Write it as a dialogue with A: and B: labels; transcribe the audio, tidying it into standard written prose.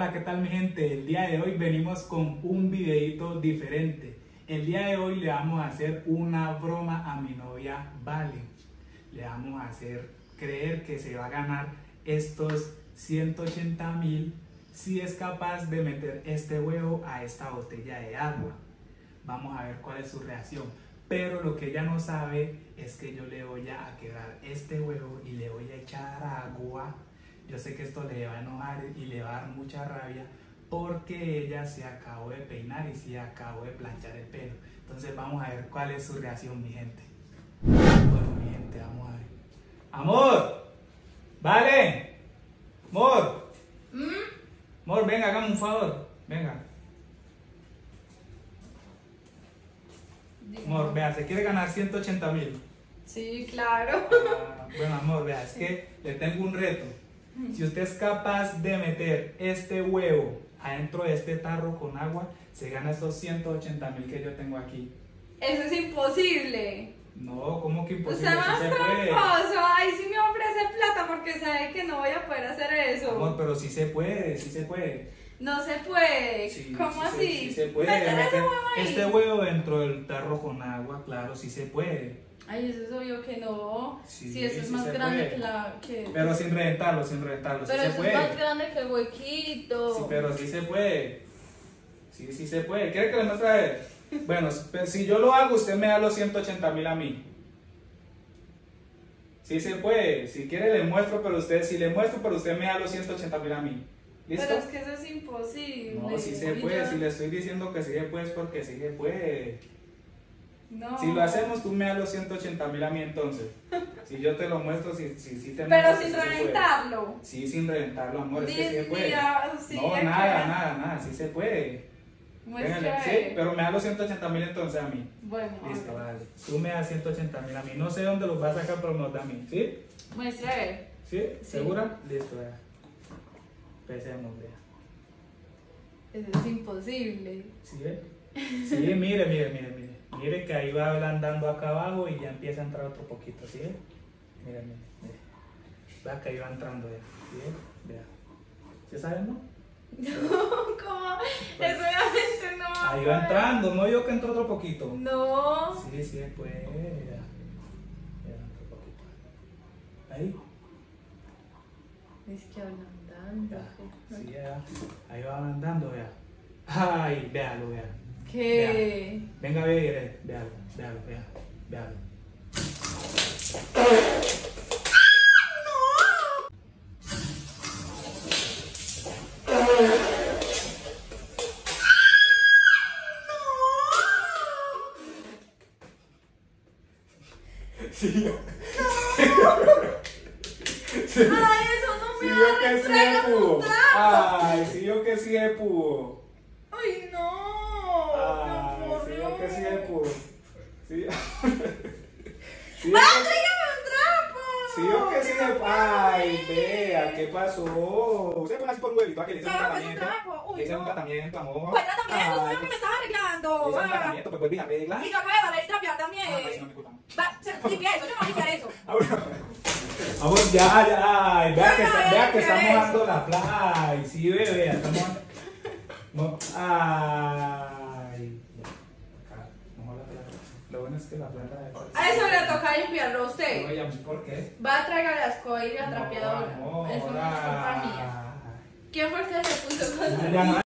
A: Hola, ¿qué tal mi gente? El día de hoy venimos con un videito diferente. El día de hoy le vamos a hacer una broma a mi novia Vale. Le vamos a hacer creer que se va a ganar estos 180.000 si es capaz de meter este huevo a esta botella de agua. Vamos a ver cuál es su reacción. Pero lo que ella no sabe es que yo le voy a quebrar este huevo y le voy a echar agua. Yo sé que esto le va a enojar y le va a dar mucha rabia porque ella se acabó de peinar y se acabó de planchar el pelo. Entonces vamos a ver cuál es su reacción, mi gente. Bueno, mi gente, vamos a ver. ¡Amor! ¡Vale! ¡Amor! Amor, venga, hágame un favor. Venga. Amor, vea, ¿se quiere ganar 180.000?
B: Sí, claro.
A: Bueno, amor, vea, es que le tengo un reto. Si usted es capaz de meter este huevo adentro de este tarro con agua, se gana esos 180.000 que yo tengo aquí.
B: Eso es imposible.
A: No, ¿cómo que imposible?
B: Usted más
A: Sí se puede.
B: tramposo. Ay, sí me ofrece plata porque sabe que no voy a poder hacer eso.
A: Amor, pero sí se puede, sí se puede.
B: No se puede.
A: Sí,
B: ¿Cómo
A: sí
B: así?
A: Sí se puede.
B: ¿Meter ese
A: Meter
B: huevo ahí?
A: este huevo dentro del tarro con agua, claro, sí se puede.
B: Ay, eso es obvio que no.
A: Sí,
B: Sí, eso es
A: sí
B: más
A: se
B: grande
A: puede.
B: que la... Que...
A: Pero sin reventarlo, sí
B: Pero
A: se
B: eso es
A: puede.
B: más grande que el huequito.
A: Sí, pero sí se puede. Sí, sí se puede. ¿Quiere que le muestre a él? Bueno, pero si yo lo hago, usted me da los 180.000 a mí. Sí se puede. Si quiere le muestro, pero usted, si le muestro, pero usted me da los 180.000 a mí. ¿Listo?
B: Pero es que eso es imposible.
A: No, sí se
B: Y
A: puede.
B: yo-
A: Si le estoy diciendo que sí se puede, es porque sí se puede.
B: No.
A: Si lo hacemos, tú me das los 180.000 a mí entonces. Si yo te lo muestro, si te
B: Pero
A: muestro,
B: sin
A: sí se puede.
B: reventarlo.
A: Sí, sin reventarlo, amor, es que sí se
B: Ni
A: puede.
B: así,
A: No,
B: acá.
A: nada, sí se puede.
B: Muestra
A: Véngale, sí,
B: ahí.
A: pero me da los 180.000 entonces a mí.
B: Bueno,
A: Listo,
B: a ver.
A: vale. Tú me das 180.000 a mí. No sé dónde los vas a sacar, pero me los da a mí. ¿Sí?
B: Muestra a ver.
A: ¿Sí?
B: Sí.
A: ¿Segura? Listo, vea. Empecemos, vea.
B: Eso es imposible.
A: ¿Sí ve? Sí, mire. Mire que ahí va andando acá abajo y ya empieza a entrar otro poquito, ¿sí ve? Mire. Vea que ahí va entrando ya. ¿Sí ve? Vea. ¿Sí saben, no?
B: ¿Cómo? Eso obviamente no.
A: Ahí va entrando, ¿no? Yo que entró otro poquito.
B: No.
A: Sí, pues. Ya, otro poquito. Ahí.
B: Es que van andando.
A: Ya, sí, ya. Ahí va andando, vea. Ay, véalo, vea.
B: ¿Qué?
A: Venga, véalo, véalo. Sí.
B: Ay, eso no me
A: Sí,
B: va
A: yo
B: a
A: que sí
B: entregar
A: pudo.
B: un trapo.
A: Ay, sí, yo que sí pudo.
B: Ay, no.
A: Ay,
B: No, por
A: sí, yo que sí
B: Dios.
A: pudo. Sí. Sí,
B: ¡Va,
A: yo que-
B: tráigame un trapo!
A: sí, yo que sí Ay, vea, ¿qué pasó? Usted pone así por un huevito, ¿a que le hice un
B: Trapo, es un
A: tratamiento?
B: trapo. Uy,
A: Le hice un
B: no.
A: tratamiento, amor.
B: Pues tratamiento,
A: Ay,
B: eso que me estás
A: le
B: arreglando.
A: hice un
B: Va.
A: tratamiento, pues vuelve y arregla.
B: Y yo acabo de trapear también.
A: Ah, pues, no me gusta.
B: Va, limpia eso, yo no voy a limpiar eso.
A: Vamos, ya, ay, vea que
B: ¿qué
A: estamos
B: es?
A: dando la plata. Ay, sí, vea, estamos dando. No, ay. Acá, mojó la plata. Lo bueno es que la plata.
B: A eso le toca limpiarlo a usted.
A: Oye, ¿por qué?
B: Va a traer la escoba y la trapeadora.
A: No,
B: Eso no es culpa mía.
A: amor.
B: ¿Quién fue el que se puso con
A: Ya no